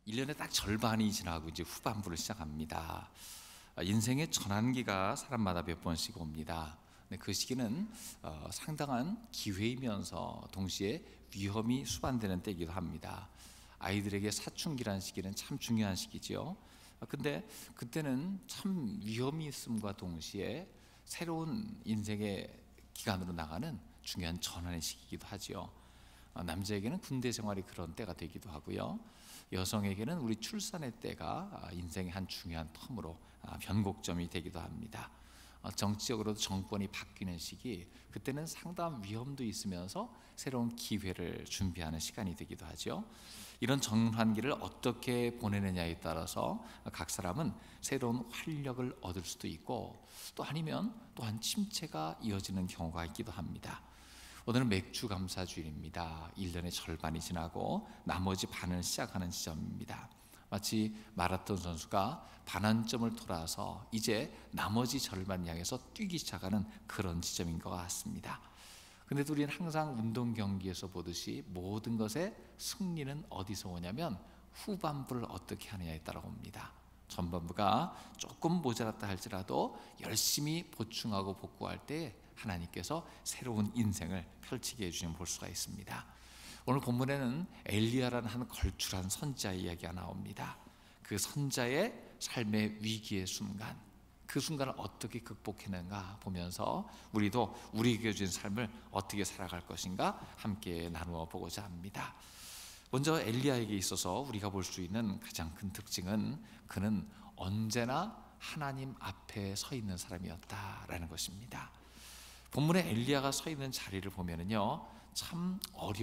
1년의 딱 절반이 지나고 이제 후반부를 시작합니다. 인생의 전환기가 사람마다 몇 번씩 옵니다. 그 시기는 상당한 기회이면서 동시에 위험이 수반되는 때이기도 합니다. 아이들에게 사춘기라는 시기는 참 중요한 시기죠. 근데 그때는 참 위험이 있음과 동시에 새로운 인생의 기간으로 나가는 중요한 전환의 시기이기도 하죠. 남자에게는 군대 생활이 그런 때가 되기도 하고요. 여성에게는 우리 출산의 때가 인생의 한 중요한 텀으로 변곡점이 되기도 합니다. 정치적으로도 정권이 바뀌는 시기, 그때는 상당한 위험도 있으면서 새로운 기회를 준비하는 시간이 되기도 하죠. 이런 전환기를 어떻게 보내느냐에 따라서 각 사람은 새로운 활력을 얻을 수도 있고, 또 아니면 또한 침체가 이어지는 경우가 있기도 합니다. 오늘은 맥주 감사주일입니다. 1년의 절반이 지나고 나머지 반을 시작하는 시점입니다. 마치 마라톤 선수가 반환점을 돌아서 이제 나머지 절반 향해서 뛰기 시작하는 그런 지점인 것 같습니다. 근데 우리는 항상 운동 경기에서 보듯이 모든 것의 승리는 어디서 오냐면 후반부를 어떻게 하느냐에 따라 옵니다. 전반부가 조금 모자랐다 할지라도 열심히 보충하고 복구할 때 하나님께서 새로운 인생을 펼치게 해주시면 볼 수가 있습니다. 오늘 본문에는 엘리야라는 한 걸출한 선지자의 이야기가 나옵니다. 그 선지자의 삶의 위기의 순간, 그 순간을 어떻게 극복했는가 보면서 우리도 우리에게 주신 삶을 어떻게 살아갈 것인가 함께 나누어 보고자 합니다. 먼저 엘리야에게 있어서 우리가 볼 수 있는 가장 큰 특징은 그는 언제나 하나님 앞에 서 있는 사람이었다라는 것입니다. 본문에 엘리야가 서 있는 자리를 보면은요, 참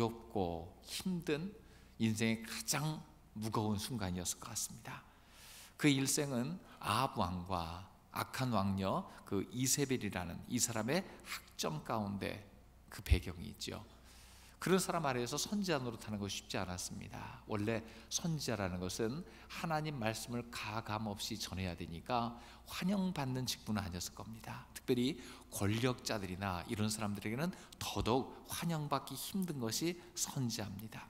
어렵고 힘든 인생의 가장 무거운 순간이었을 것 같습니다. 그 일생은 아합 왕과 악한 왕녀 그 이세벨이라는 이 사람의 학점 가운데 그 배경이 있죠. 그런 사람 아래에서 선지자 노릇하는 것이 쉽지 않았습니다. 원래 선지자라는 것은 하나님 말씀을 가감 없이 전해야 되니까 환영받는 직분은 아니었을 겁니다. 특별히 권력자들이나 이런 사람들에게는 더더욱 환영받기 힘든 것이 선지자입니다.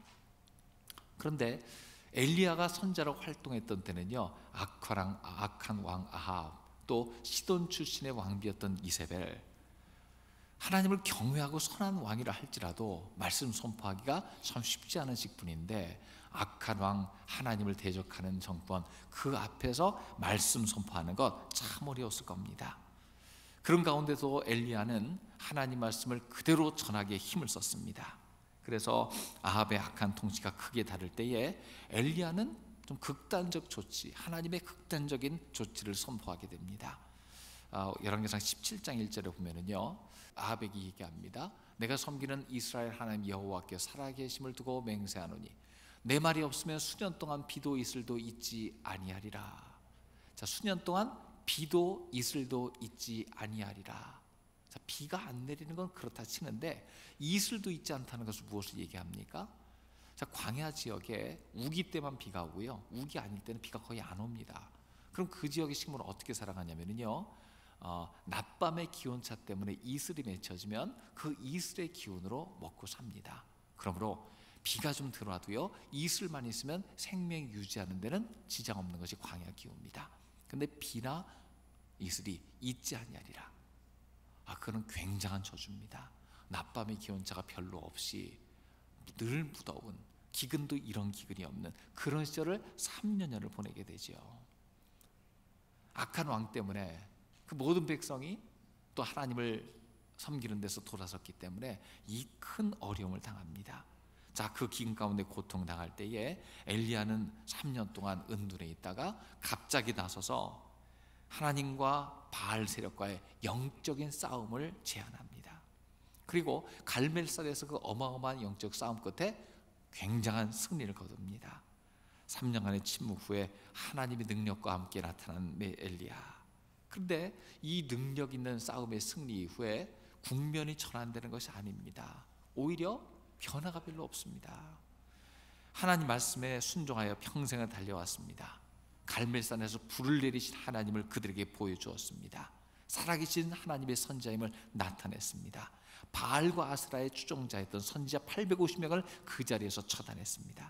그런데 엘리야가 선지자로 활동했던 때는요, 악한 왕 아합, 또 시돈 출신의 왕비였던 이세벨, 하나님을 경외하고 선한 왕이라 할지라도 말씀 선포하기가 참 쉽지 않은 직분인데, 악한 왕 하나님을 대적하는 정권 그 앞에서 말씀 선포하는 것 참 어려웠을 겁니다. 그런 가운데서 엘리야는 하나님 말씀을 그대로 전하기에 힘을 썼습니다. 그래서 아합의 악한 통치가 크게 다를 때에 엘리야는 좀 극단적 조치, 하나님의 극단적인 조치를 선포하게 됩니다. 열왕기상 17장 1절에 보면은요, 아합에게 얘기합니다. 내가 섬기는 이스라엘 하나님 여호와께 살아계심을 두고 맹세하노니 내 말이 없으면 수년 동안 비도 이슬도 있지 아니하리라. 자, 수년 동안 비도 이슬도 있지 아니하리라. 자, 비가 안 내리는 건 그렇다 치는데 이슬도 있지 않다는 것을 무엇을 얘기합니까? 자, 광야 지역에 우기 때만 비가 오고요, 우기 아닐 때는 비가 거의 안 옵니다. 그럼 그 지역의 식물은 어떻게 살아가냐면요, 낮밤의 기온차 때문에 이슬이 맺혀지면 그 이슬의 기운으로 먹고 삽니다. 그러므로 비가 좀 들어와도요, 이슬만 있으면 생명 유지하는 데는 지장 없는 것이 광야 기후입니다. 근데 비나 이슬이 있지 아니하리라. 그건 굉장한 저주입니다. 낮밤의 기온차가 별로 없이 늘 무더운, 기근도 이런 기근이 없는 그런 시절을 3년여를 보내게 되죠. 악한 왕 때문에 그 모든 백성이 또 하나님을 섬기는 데서 돌아섰기 때문에 이 큰 어려움을 당합니다. 자, 그 기근 가운데 고통당할 때에 엘리야는 3년 동안 은둔에 있다가 갑자기 나서서 하나님과 바알 세력과의 영적인 싸움을 제안합니다. 그리고 갈멜산에서 그 어마어마한 영적 싸움 끝에 굉장한 승리를 거둡니다. 3년간의 침묵 후에 하나님의 능력과 함께 나타난 엘리야. 그런데 이 능력 있는 싸움의 승리 이후에 국면이 전환되는 것이 아닙니다. 오히려 변화가 별로 없습니다. 하나님 말씀에 순종하여 평생을 달려왔습니다. 갈멜산에서 불을 내리신 하나님을 그들에게 보여주었습니다. 살아계신 하나님의 선지자임을 나타냈습니다. 바알과 아스라의 추종자였던 선지자 850명을 그 자리에서 처단했습니다.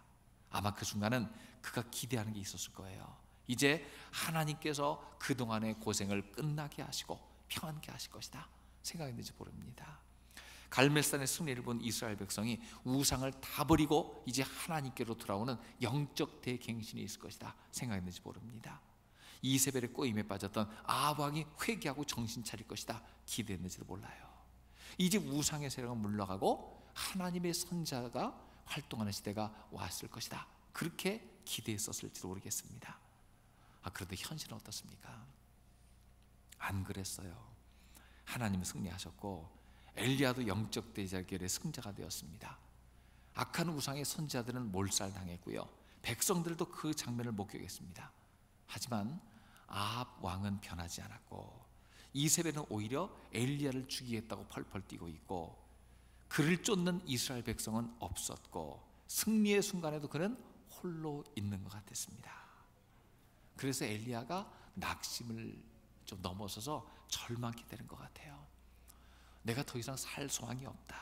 아마 그 순간은 그가 기대하는 게 있었을 거예요. 이제 하나님께서 그동안의 고생을 끝나게 하시고 평안케 하실 것이다 생각했는지 모릅니다. 갈멜산의 승리를 본 이스라엘 백성이 우상을 다 버리고 이제 하나님께로 돌아오는 영적 대갱신이 있을 것이다 생각했는지 모릅니다. 이세벨의 꼬임에 빠졌던 아합 왕이 회개하고 정신 차릴 것이다 기대했는지도 몰라요. 이제 우상의 세력은 물러가고 하나님의 선자가 활동하는 시대가 왔을 것이다 그렇게 기대했었을지도 모르겠습니다. 그런데 현실은 어떻습니까? 안 그랬어요. 하나님은 승리하셨고 엘리야도 영적 대적의 승자가 되었습니다. 악한 우상의 선지자들은 몰살당했고요, 백성들도 그 장면을 목격했습니다. 하지만 아합 왕은 변하지 않았고 이세벨은 오히려 엘리야를 죽이겠다고 펄펄 뛰고 있고 그를 쫓는 이스라엘 백성은 없었고 승리의 순간에도 그는 홀로 있는 것 같았습니다. 그래서 엘리야가 낙심을 좀 넘어서서 절망케 되는 것 같아요. 내가 더 이상 살 소망이 없다.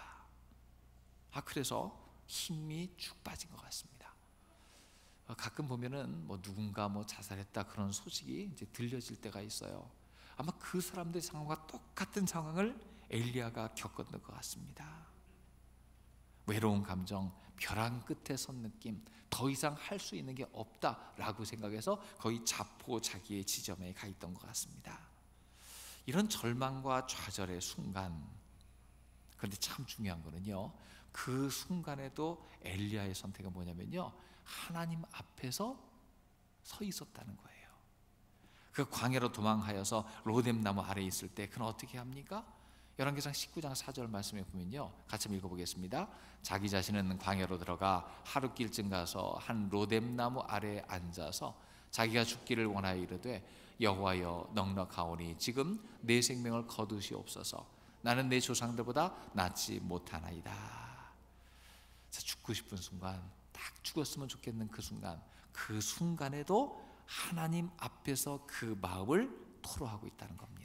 그래서 힘이 쭉 빠진 것 같습니다. 가끔 보면은 누군가 자살했다 그런 소식이 이제 들려질 때가 있어요. 아마 그 사람들의 상황과 똑같은 상황을 엘리야가 겪었던 것 같습니다. 외로운 감정, 벼랑 끝에 선 느낌, 더 이상 할 수 있는 게 없다라고 생각해서 거의 자포자기의 지점에 가 있던 것 같습니다. 이런 절망과 좌절의 순간, 그런데 참 중요한 거는요, 그 순간에도 엘리야의 선택은 뭐냐면요, 하나님 앞에서 서 있었다는 거예요. 그 광야로 도망하여서 로뎀나무 아래에 있을 때 그는 어떻게 합니까? 열왕기상 19장 4절 말씀에 보면요, 같이 한번 읽어보겠습니다. 자기 자신은 광야로 들어가 하룻길쯤 가서 한 로뎀나무 아래에 앉아서 자기가 죽기를 원하여 이르되 여호와여 넉넉하오니 지금 내 생명을 거두시옵소서. 나는 내 조상들보다 낫지 못하나이다. 죽고 싶은 순간, 딱 죽었으면 좋겠는 그 순간, 그 순간에도 하나님 앞에서 그 마음을 토로하고 있다는 겁니다.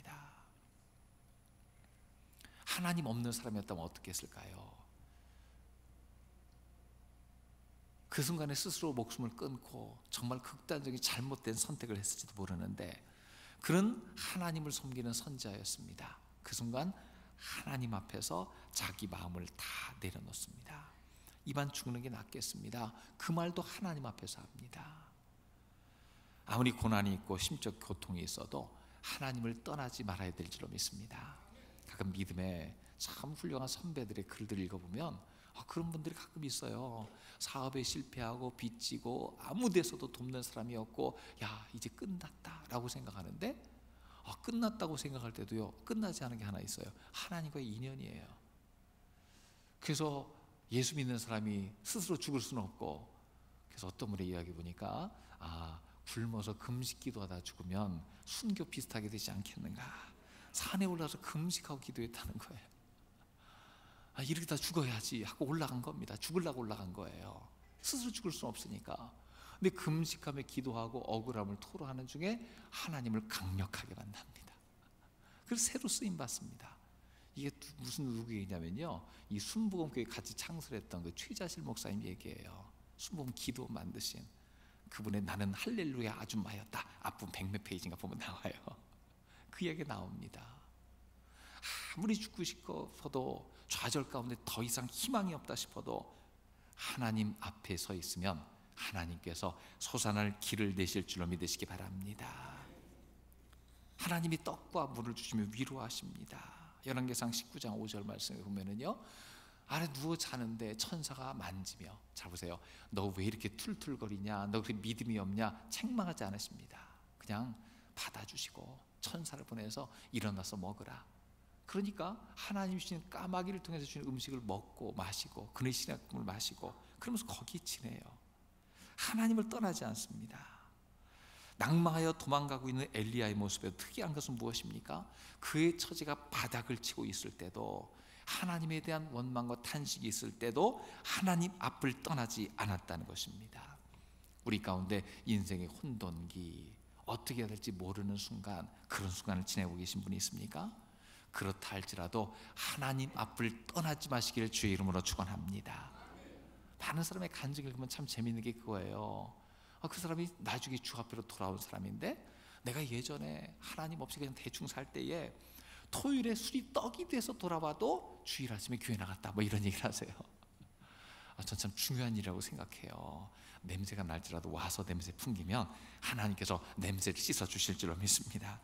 하나님 없는 사람이었다면 어떻게 했을까요? 그 순간에 스스로 목숨을 끊고 정말 극단적인 잘못된 선택을 했을지도 모르는데 그는 하나님을 섬기는 선지자였습니다. 그 순간 하나님 앞에서 자기 마음을 다 내려놓습니다. 이만 죽는 게 낫겠습니다. 그 말도 하나님 앞에서 합니다. 아무리 고난이 있고 심적 고통이 있어도 하나님을 떠나지 말아야 될 줄로 믿습니다. 가끔 믿음에 참 훌륭한 선배들의 글들을 읽어보면 그런 분들이 가끔 있어요. 사업에 실패하고 빚지고 아무 데서도 돕는 사람이 없고 야 이제 끝났다 라고 생각하는데 끝났다고 생각할 때도요, 끝나지 않은 게 하나 있어요. 하나님과의 인연이에요. 그래서 예수 믿는 사람이 스스로 죽을 수는 없고, 그래서 어떤 분의 이야기 보니까 굶어서 금식 기도하다 죽으면 순교 비슷하게 되지 않겠는가. 산에 올라서 금식하고 기도했다는 거예요. 이렇게 다 죽어야지 하고 올라간 겁니다. 죽으려고 올라간 거예요. 스스로 죽을 수는 없으니까. 근데 금식하며 기도하고 억울함을 토로하는 중에 하나님을 강력하게 만납니다. 그래서 새로 쓰임 받습니다. 이게 무슨 누구 얘기냐면요, 이 순복음교회 같이 창설했던 그 최자실 목사님 얘기예요. 순복음 기도 만드신 그분의 나는 할렐루야 아줌마였다. 앞부분 100몇 페이지인가 보면 나와요. 그 얘기 나옵니다. 아무리 죽고 싶어도 좌절 가운데 더 이상 희망이 없다 싶어도 하나님 앞에 서 있으면 하나님께서 솟아날 길을 내실 줄로 믿으시기 바랍니다. 하나님이 떡과 물을 주시며 위로하십니다. 열왕기상 19장 5절 말씀에 보면은요, 아래 누워 자는데 천사가 만지며, 자 보세요, 너 왜 이렇게 툴툴거리냐, 너 그렇게 믿음이 없냐 책망하지 않으십니다. 그냥 받아주시고 천사를 보내서 일어나서 먹으라. 그러니까 하나님 주신 까마귀를 통해서 주신 음식을 먹고 마시고 그의 신약품을 마시고 그러면서 거기 지내요. 하나님을 떠나지 않습니다. 낭망하여 도망가고 있는 엘리야의 모습에 특이한 것은 무엇입니까? 그의 처지가 바닥을 치고 있을 때도, 하나님에 대한 원망과 탄식이 있을 때도 하나님 앞을 떠나지 않았다는 것입니다. 우리 가운데 인생의 혼돈기, 어떻게 해야 될지 모르는 순간, 그런 순간을 지내고 계신 분이 있습니까? 그렇다 할지라도 하나님 앞을 떠나지 마시기를 주의 이름으로 축원합니다. 많은 사람의 간증을 읽으면 참 재미있는 게 그거예요. 그 사람이 나중에 주 앞으로 돌아온 사람인데, 내가 예전에 하나님 없이 그냥 대충 살 때에 토요일에 술이 떡이 돼서 돌아와도 주일 아침에 교회 나갔다, 뭐 이런 얘기를 하세요. 전 참 중요한 일이라고 생각해요. 냄새가 날지라도 와서 냄새 풍기면 하나님께서 냄새를 씻어 주실 줄로 믿습니다.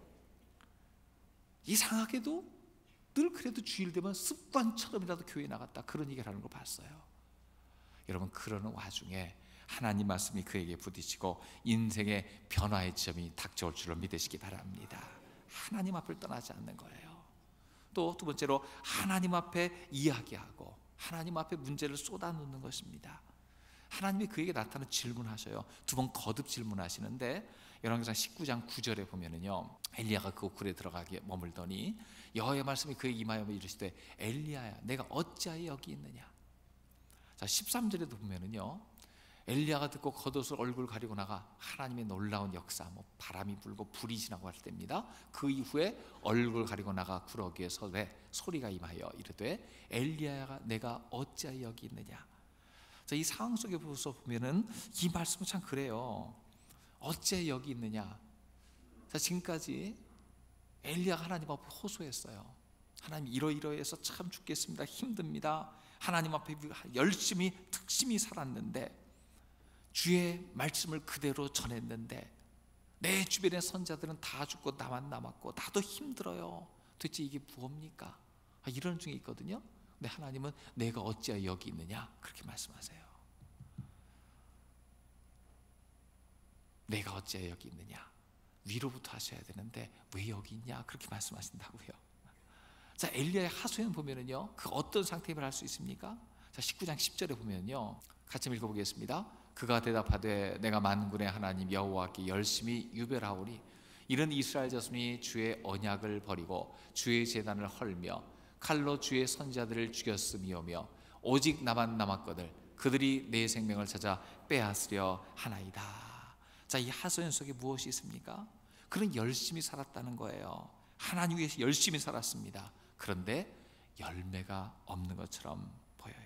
이상하게도 늘 그래도 주일 되면 습관처럼이라도 교회 나갔다, 그런 얘기를 하는 걸 봤어요. 여러분, 그러는 와중에 하나님 말씀이 그에게 부딪히고 인생의 변화의 지점이 닥쳐올 줄로 믿으시기 바랍니다. 하나님 앞을 떠나지 않는 거예요. 또 두 번째로 하나님 앞에 이야기하고 하나님 앞에 문제를 쏟아놓는 것입니다. 하나님이 그에게 나타나 질문하셔요. 두 번 거듭 질문하시는데, 열왕기상 19장 9절에 보면은요, 엘리야가 그 굴에 들어가게 머물더니 여호와의 말씀이 그에게 임하여 이르시되, 엘리야야, 내가 어찌하여 여기 있느냐. 자, 13절에도 보면은요, 엘리야가 듣고 겉옷을 얼굴 가리고 나가 하나님의 놀라운 역사, 바람이 불고 불이 지나고 할 때입니다. 그 이후에 얼굴 가리고 나가 구러기에 서되 소리가 임하여 이르되, 엘리야가 내가 어찌하여 여기 있느냐. 자, 이 상황 속에 보면은 이 말씀은 참 그래요. 어찌하여 여기 있느냐. 자, 지금까지 엘리야가 하나님 앞에 호소했어요. 하나님, 이러이러해서 참 죽겠습니다, 힘듭니다. 하나님 앞에 열심히 특심히 살았는데, 주의 말씀을 그대로 전했는데 내 주변의 선자들은 다 죽고 나만 남았고 나도 힘들어요. 도대체 이게 무엇입니까? 이런 중에 있거든요. 근데 하나님은 내가 어찌하여 여기 있느냐, 그렇게 말씀하세요. 내가 어찌하여 여기 있느냐, 위로부터 하셔야 되는데 왜 여기 있냐, 그렇게 말씀하신다고요. 자, 엘리야의 하소연 보면은요, 그 어떤 상태임을 알 수 있습니까? 자, 19장 10절에 보면요, 같이 읽어보겠습니다. 그가 대답하되, 내가 만군의 하나님 여호와께 열심히 유별하오니 이런 이스라엘 자손이 주의 언약을 버리고 주의 제단을 헐며 칼로 주의 선지자들을 죽였음이오며 오직 나만 남았거늘 그들이 내 생명을 찾아 빼앗으려 하나이다. 자, 이 하소연 속에 무엇이 있습니까? 그는 열심히 살았다는 거예요. 하나님 위해서 열심히 살았습니다. 그런데 열매가 없는 것처럼 보여요.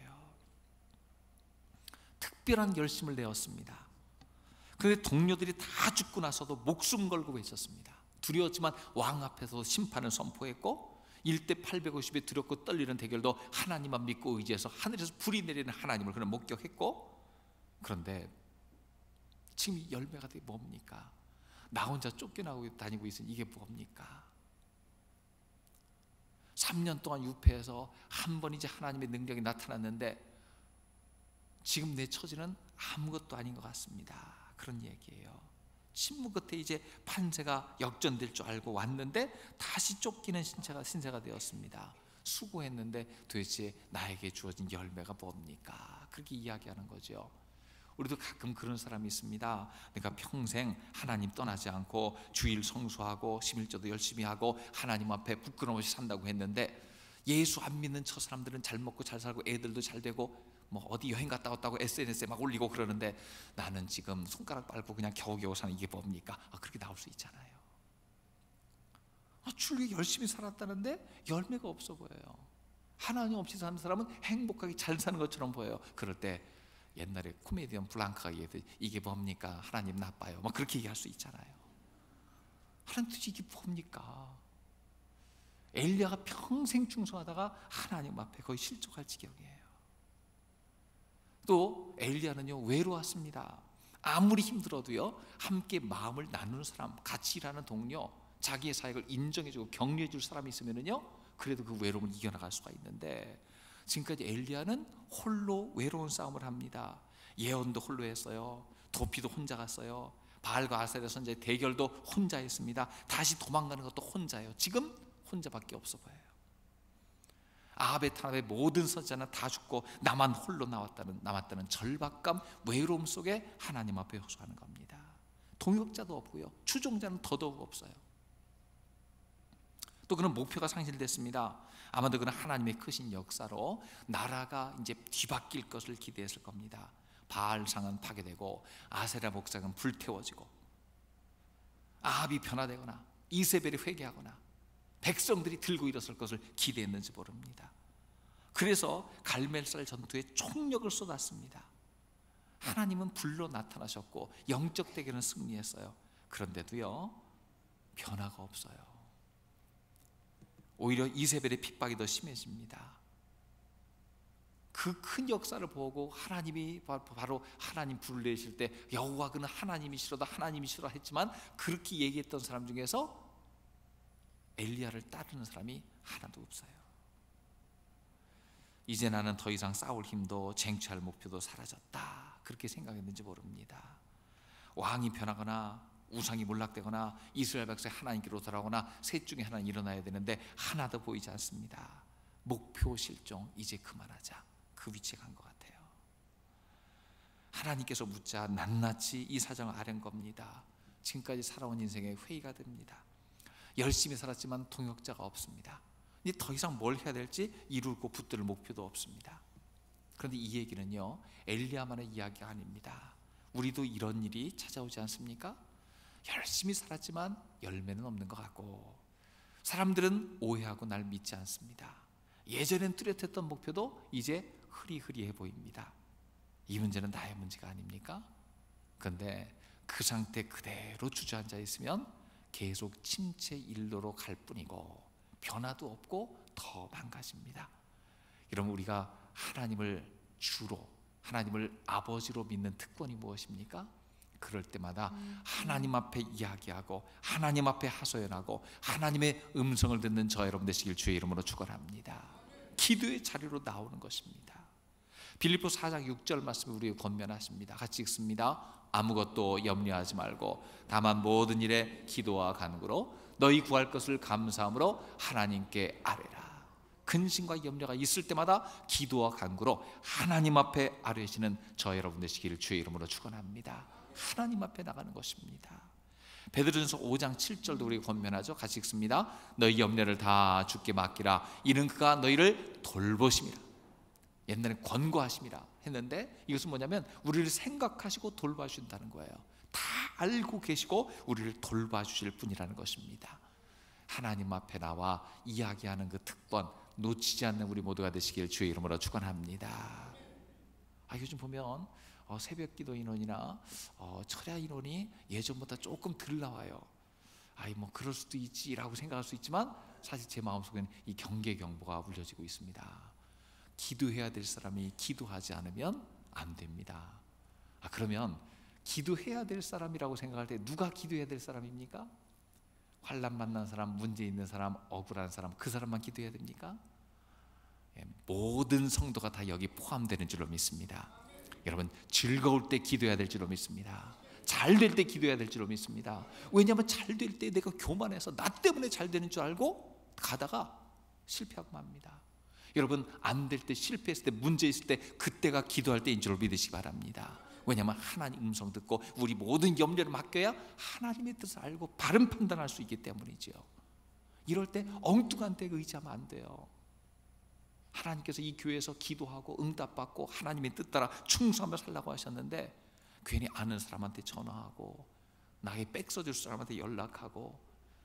특별한 열심을 내었습니다. 그런데 동료들이 다 죽고 나서도 목숨 걸고 외쳤습니다. 두려웠지만 왕 앞에서 심판을 선포했고, 1대 850에 두렵고 떨리는 대결도 하나님만 믿고 의지해서 하늘에서 불이 내리는 하나님을 그는 목격했고, 그런데 지금 이 열매가 되게 뭡니까? 나 혼자 쫓겨나고 다니고 있으니 이게 뭡니까? 3년 동안 유폐해서 한 번 이제 하나님의 능력이 나타났는데 지금 내 처지는 아무것도 아닌 것 같습니다, 그런 얘기예요. 침묵 끝에 이제 판세가 역전될 줄 알고 왔는데 다시 쫓기는 신세가 되었습니다. 수고했는데 도대체 나에게 주어진 열매가 뭡니까? 그렇게 이야기하는 거죠. 우리도 가끔 그런 사람이 있습니다. 내가 평생 하나님 떠나지 않고 주일 성수하고 11조도 열심히 하고 하나님 앞에 부끄러움 없이 산다고 했는데, 예수 안 믿는 저 사람들은 잘 먹고 잘 살고 애들도 잘 되고 어디 여행 갔다 왔다고 SNS에 막 올리고 그러는데, 나는 지금 손가락 빨고 그냥 겨우겨우 사는 이게 뭡니까? 그렇게 나올 수 있잖아요. 주를 열심히 살았다는데 열매가 없어 보여요. 하나님 없이 사는 사람은 행복하게 잘 사는 것처럼 보여요. 그럴 때 옛날에 코미디언 블랑카가 얘기했듯이 이게 뭡니까? 하나님 나빠요, 막 그렇게 얘기할 수 있잖아요. 하나님 도대체 이게 뭡니까? 엘리야가 평생 충성하다가 하나님 앞에 거의 실족할 지경이에요. 또 엘리야는요, 외로웠습니다. 아무리 힘들어도요, 함께 마음을 나누는 사람, 같이 일하는 동료, 자기의 사역을 인정해주고 격려해줄 사람이 있으면요, 그래도 그 외로움을 이겨나갈 수가 있는데, 지금까지 엘리야는 홀로 외로운 싸움을 합니다. 예언도 홀로 했어요. 도피도 혼자 갔어요. 바알과 아세라 선지자의 대결도 혼자 했습니다. 다시 도망가는 것도 혼자예요. 지금 혼자밖에 없어 보여요. 아합의 탄압의 모든 선지자는 다 죽고 나만 홀로 남았다는 절박감, 외로움 속에 하나님 앞에 호소하는 겁니다. 동역자도 없고요, 추종자는 더더욱 없어요. 또 그는 목표가 상실됐습니다. 아마도 그는 하나님의 크신 역사로 나라가 이제 뒤바뀔 것을 기대했을 겁니다. 바알상은 파괴되고 아세라 목상은 불태워지고 아합이 변화되거나 이세벨이 회개하거나 백성들이 들고 일었을 것을 기대했는지 모릅니다. 그래서 갈멜살 전투에 총력을 쏟았습니다. 하나님은 불로 나타나셨고 영적 대결은 승리했어요. 그런데도요, 변화가 없어요. 오히려 이세벨의 핍박이 더 심해집니다. 그 큰 역사를 보고 하나님이 바로 하나님 불을 내실 때 여호와 그는 하나님이시로다 하나님이시로다 했지만, 그렇게 얘기했던 사람 중에서 엘리야를 따르는 사람이 하나도 없어요. 이제 나는 더 이상 싸울 힘도 쟁취할 목표도 사라졌다, 그렇게 생각했는지 모릅니다. 왕이 변하거나 우상이 몰락되거나 이스라엘 백성이 하나님께로 돌아오거나 셋 중에 하나는 일어나야 되는데 하나도 보이지 않습니다. 목표 실종, 이제 그만하자, 그 위치에 간 것 같아요. 하나님께서 묻자 낱낱이 이 사정을 아는 겁니다. 지금까지 살아온 인생의 회의가 됩니다. 열심히 살았지만 동역자가 없습니다. 이제 더 이상 뭘 해야 될지 이루고 붙들 목표도 없습니다. 그런데 이 얘기는요, 엘리야만의 이야기가 아닙니다. 우리도 이런 일이 찾아오지 않습니까? 열심히 살았지만 열매는 없는 것 같고, 사람들은 오해하고 날 믿지 않습니다. 예전엔 뚜렷했던 목표도 이제 흐리흐리해 보입니다. 이 문제는 나의 문제가 아닙니까? 그런데 그 상태 그대로 주저앉아 있으면 계속 침체 일로로 갈 뿐이고 변화도 없고 더 망가집니다. 여러분, 우리가 하나님을 주로, 하나님을 아버지로 믿는 특권이 무엇입니까? 그럴 때마다 하나님 앞에 이야기하고 하나님 앞에 하소연하고 하나님의 음성을 듣는 저 여러분 되시길 주의 이름으로 축원합니다. 기도의 자리로 나오는 것입니다. 빌립보 4장 6절 말씀을 우리에게 권면하십니다. 같이 읽습니다. 아무것도 염려하지 말고 다만 모든 일에 기도와 간구로 너희 구할 것을 감사함으로 하나님께 아뢰라. 근심과 염려가 있을 때마다 기도와 간구로 하나님 앞에 아뢰시는 저 여러분 되시기를 주의 이름으로 축원합니다. 하나님 앞에 나가는 것입니다. 베드로전서 5장 7절도 우리가 권면하죠. 같이 읽습니다. 너희 염려를 다 주께 맡기라. 이는 그가 너희를 돌보심이라. 옛날에 권고하심이라 했는데 이것은 뭐냐면 우리를 생각하시고 돌봐주신다는 거예요. 다 알고 계시고 우리를 돌봐주실 분이라는 것입니다. 하나님 앞에 나와 이야기하는 그 특권 놓치지 않는 우리 모두가 되시길 주의 이름으로 축원합니다. 요즘 보면 새벽 기도 인원이나 철야 인원이 예전보다 조금 덜 나와요. 뭐 그럴 수도 있지라고 생각할 수 있지만 사실 제 마음속에는 이 경계 경보가 울려지고 있습니다. 기도해야 될 사람이 기도하지 않으면 안 됩니다. 그러면 기도해야 될 사람이라고 생각할 때 누가 기도해야 될 사람입니까? 환난 만난 사람, 문제 있는 사람, 억울한 사람, 그 사람만 기도해야 됩니까? 모든 성도가 다 여기 포함되는 줄로 믿습니다. 여러분, 즐거울 때 기도해야 될 줄로 믿습니다. 잘 될 때 기도해야 될 줄로 믿습니다. 왜냐하면 잘 될 때 내가 교만해서 나 때문에 잘 되는 줄 알고 가다가 실패하고 맙니다. 여러분, 안 될 때, 실패했을 때, 문제 있을 때, 그때가 기도할 때인 줄로 믿으시기 바랍니다. 왜냐하면 하나님 음성 듣고 우리 모든 염려를 맡겨야 하나님의 뜻을 알고 바른 판단할 수 있기 때문이죠. 이럴 때 엉뚱한 데 의지하면 안 돼요. 하나님께서 이 교회에서 기도하고 응답받고 하나님의 뜻 따라 충성하며 살라고 하셨는데 괜히 아는 사람한테 전화하고 나에게 백 써줄 사람한테 연락하고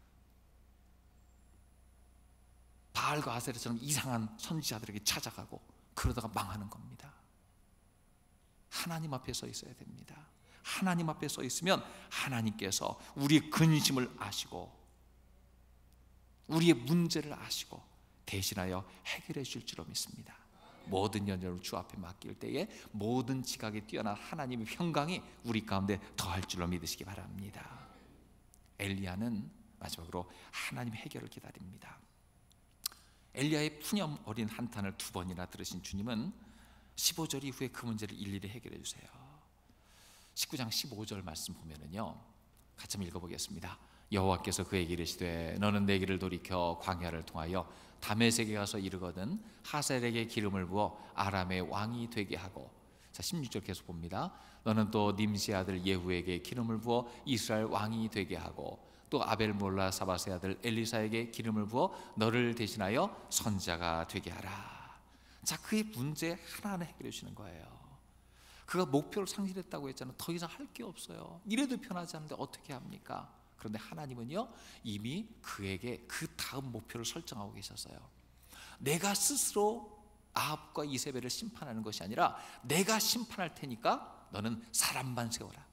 바알과 아세라처럼 이상한 선지자들에게 찾아가고 그러다가 망하는 겁니다. 하나님 앞에 서 있어야 됩니다. 하나님 앞에 서 있으면 하나님께서 우리의 근심을 아시고 우리의 문제를 아시고 대신하여 해결해 줄 줄로 믿습니다. 모든 연연을 주 앞에 맡길 때에 모든 지각에 뛰어난 하나님의 평강이 우리 가운데 더할 줄로 믿으시기 바랍니다. 엘리야는 마지막으로 하나님의 해결을 기다립니다. 엘리야의 푸념 어린 한탄을 2번이나 들으신 주님은 15절 이후에 그 문제를 일일이 해결해 주세요. 19장 15절 말씀 보면은요, 같이 한번 읽어보겠습니다. 여호와께서 그에게 이르시되 너는 내 길을 돌이켜 광야를 통하여 다메섹에 가서 이르거든 하셀에게 기름을 부어 아람의 왕이 되게 하고. 자, 16절 계속 봅니다. 너는 또 님시 아들 예후에게 기름을 부어 이스라엘 왕이 되게 하고 또 아벨 몰라 사바스의 아들 엘리사에게 기름을 부어 너를 대신하여 선자가 되게 하라. 자, 그의 문제 하나하나 해결해 주시는 거예요. 그가 목표를 상실했다고 했잖아요. 더 이상 할 게 없어요. 이래도 편하지 않은데 어떻게 합니까? 그런데 하나님은요, 이미 그에게 그 다음 목표를 설정하고 계셨어요. 내가 스스로 아합과 이세벨을 심판하는 것이 아니라 내가 심판할 테니까 너는 사람만 세워라.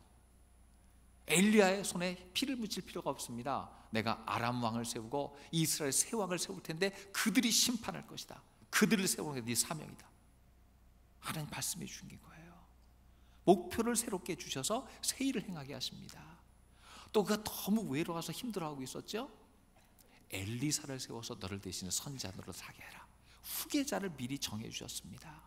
엘리야의 손에 피를 묻힐 필요가 없습니다. 내가 아람 왕을 세우고 이스라엘 새 왕을 세울 텐데 그들이 심판할 것이다. 그들을 세우는 게 네 사명이다. 하나님 말씀해 주신 게 거예요. 목표를 새롭게 주셔서 새 일을 행하게 하십니다. 또 그가 너무 외로워서 힘들어하고 있었죠. 엘리사를 세워서 너를 대신에 선지자로 사게 해라. 후계자를 미리 정해 주셨습니다.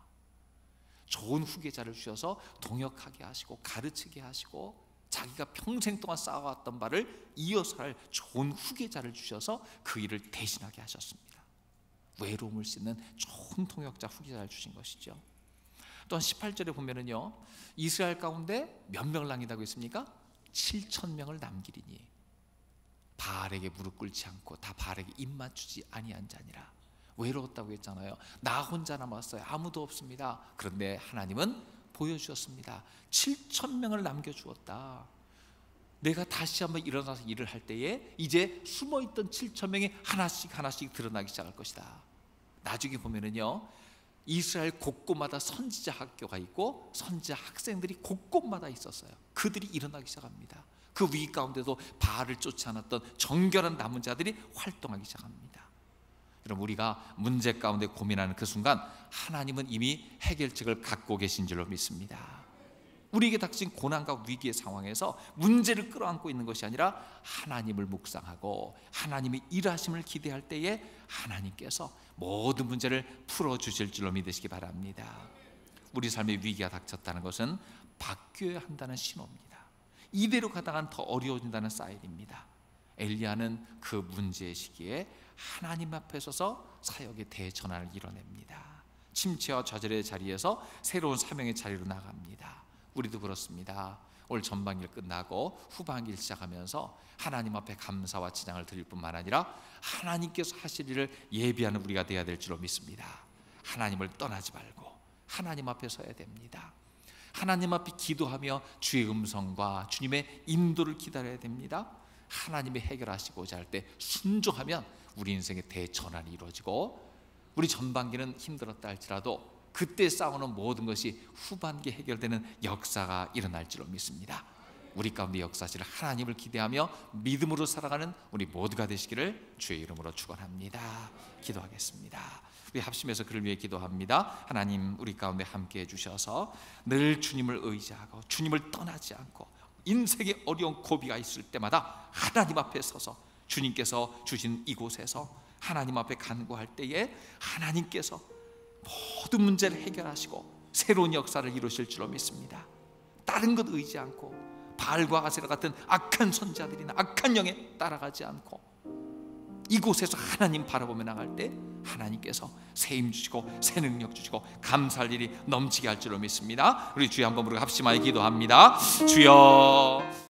좋은 후계자를 주셔서 동역하게 하시고 가르치게 하시고 자기가 평생 동안 쌓아왔던 바를 이어서 할 좋은 후계자를 주셔서 그 일을 대신하게 하셨습니다. 외로움을 씻는 좋은 동역자 후계자를 주신 것이죠. 또한 18절에 보면은요, 이스라엘 가운데 몇 명을 남긴다고 했습니까? 7,000명을 남기리니 바알에게 무릎 꿇지 않고 다 바알에게 입 맞추지 아니한 자니라. 외로웠다고 했잖아요. 나 혼자 남았어요. 아무도 없습니다. 그런데 하나님은 보여주셨습니다. 7,000명을 남겨주었다. 내가 다시 한번 일어나서 일을 할 때에 이제 숨어있던 7,000명이 하나씩 드러나기 시작할 것이다. 나중에 보면은요, 이스라엘 곳곳마다 선지자 학교가 있고 선지자 학생들이 곳곳마다 있었어요. 그들이 일어나기 시작합니다. 그 위기 가운데도 바알을 쫓지 않았던 정결한 남은 자들이 활동하기 시작합니다. 여러분, 우리가 문제 가운데 고민하는 그 순간 하나님은 이미 해결책을 갖고 계신 줄로 믿습니다. 우리에게 닥친 고난과 위기의 상황에서 문제를 끌어안고 있는 것이 아니라 하나님을 묵상하고 하나님의 일하심을 기대할 때에 하나님께서 모든 문제를 풀어주실 줄로 믿으시기 바랍니다. 우리 삶에 위기가 닥쳤다는 것은 바뀌어야 한다는 신호입니다. 이대로 가다간 더 어려워진다는 사인입니다. 엘리야는 그 문제의 시기에 하나님 앞에 서서 사역의 대전환을 이뤄냅니다. 침체와 좌절의 자리에서 새로운 사명의 자리로 나갑니다. 우리도 그렇습니다. 올 전반기를 끝나고 후반기를 시작하면서 하나님 앞에 감사와 찬양을 드릴 뿐만 아니라 하나님께서 하실 일을 예비하는 우리가 되어야 될 줄로 믿습니다. 하나님을 떠나지 말고 하나님 앞에 서야 됩니다. 하나님 앞에 기도하며 주의 음성과 주님의 인도를 기다려야 됩니다. 하나님이 해결하시고자 할 때 순종하면 우리 인생의 대전환이 이루어지고, 우리 전반기는 힘들었다 할지라도 그때 싸우는 모든 것이 후반기에 해결되는 역사가 일어날 줄로 믿습니다. 우리 가운데 역사하실 하나님을 기대하며 믿음으로 살아가는 우리 모두가 되시기를 주의 이름으로 축원합니다. 기도하겠습니다. 우리 합심해서 그를 위해 기도합니다. 하나님, 우리 가운데 함께해 주셔서 늘 주님을 의지하고 주님을 떠나지 않고 인생의 어려운 고비가 있을 때마다 하나님 앞에 서서 주님께서 주신 이곳에서 하나님 앞에 간구할 때에 하나님께서 모든 문제를 해결하시고 새로운 역사를 이루실 줄로 믿습니다. 다른 것 의지 않고 바알과 아세라 같은 악한 선지자들이나 악한 영에 따라가지 않고 이곳에서 하나님 바라보며 나갈 때 하나님께서 새 힘 주시고 새 능력 주시고 감사할 일이 넘치게 할 줄로 믿습니다. 우리 주여 한번 부르고 합심하여 기도합니다. 주여.